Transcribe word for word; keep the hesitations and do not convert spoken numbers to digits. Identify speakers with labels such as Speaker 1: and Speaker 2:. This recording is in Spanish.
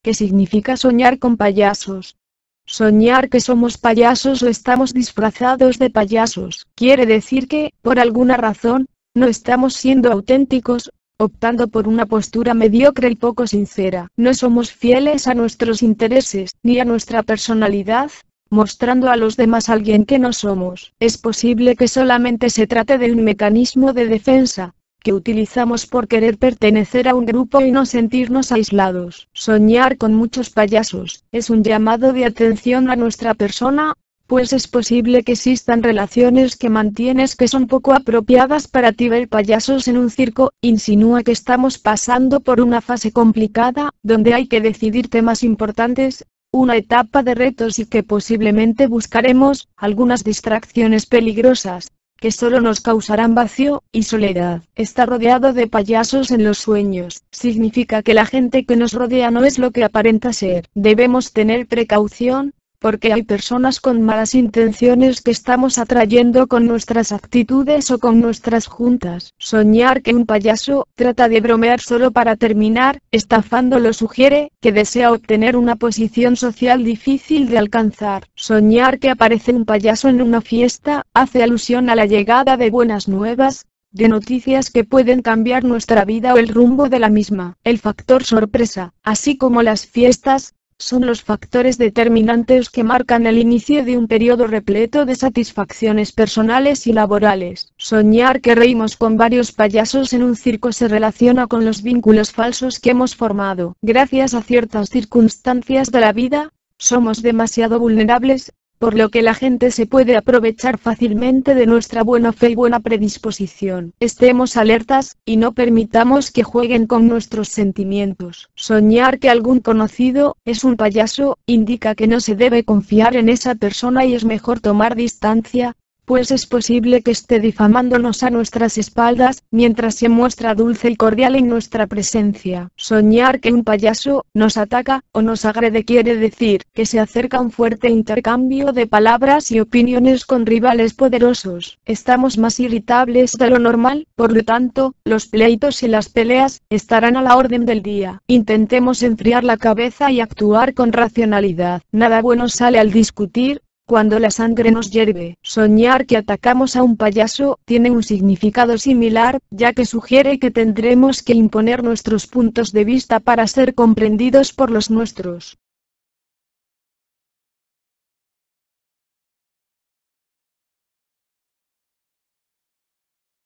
Speaker 1: ¿Qué significa soñar con payasos? Soñar que somos payasos o estamos disfrazados de payasos quiere decir que, por alguna razón, no estamos siendo auténticos, optando por una postura mediocre y poco sincera. No somos fieles a nuestros intereses, ni a nuestra personalidad, mostrando a los demás alguien que no somos. Es posible que solamente se trate de un mecanismo de defensa, que utilizamos por querer pertenecer a un grupo y no sentirnos aislados. Soñar con muchos payasos es un llamado de atención a nuestra persona, pues es posible que existan relaciones que mantienes que son poco apropiadas para ti. Ver payasos en un circo insinúa que estamos pasando por una fase complicada, donde hay que decidir temas importantes, una etapa de retos y que posiblemente buscaremos algunas distracciones peligrosas, que solo nos causarán vacío y soledad. Estar rodeado de payasos en los sueños significa que la gente que nos rodea no es lo que aparenta ser. Debemos tener precaución, porque hay personas con malas intenciones que estamos atrayendo con nuestras actitudes o con nuestras juntas. Soñar que un payaso trata de bromear solo para terminar estafándolo sugiere que desea obtener una posición social difícil de alcanzar. Soñar que aparece un payaso en una fiesta hace alusión a la llegada de buenas nuevas, de noticias que pueden cambiar nuestra vida o el rumbo de la misma. El factor sorpresa, así como las fiestas, son los factores determinantes que marcan el inicio de un periodo repleto de satisfacciones personales y laborales. Soñar que reímos con varios payasos en un circo se relaciona con los vínculos falsos que hemos formado. Gracias a ciertas circunstancias de la vida, somos demasiado vulnerables, por lo que la gente se puede aprovechar fácilmente de nuestra buena fe y buena predisposición. Estemos alertas, y no permitamos que jueguen con nuestros sentimientos. Soñar que algún conocido es un payaso indica que no se debe confiar en esa persona y es mejor tomar distancia, pues es posible que esté difamándonos a nuestras espaldas, mientras se muestra dulce y cordial en nuestra presencia. Soñar que un payaso nos ataca o nos agrede quiere decir que se acerca un fuerte intercambio de palabras y opiniones con rivales poderosos. Estamos más irritables de lo normal, por lo tanto, los pleitos y las peleas estarán a la orden del día. Intentemos enfriar la cabeza y actuar con racionalidad. Nada bueno sale al discutir, cuando la sangre nos hierve. Soñar que atacamos a un payaso tiene un significado similar, ya que sugiere que tendremos que imponer nuestros puntos de vista para ser comprendidos por los nuestros.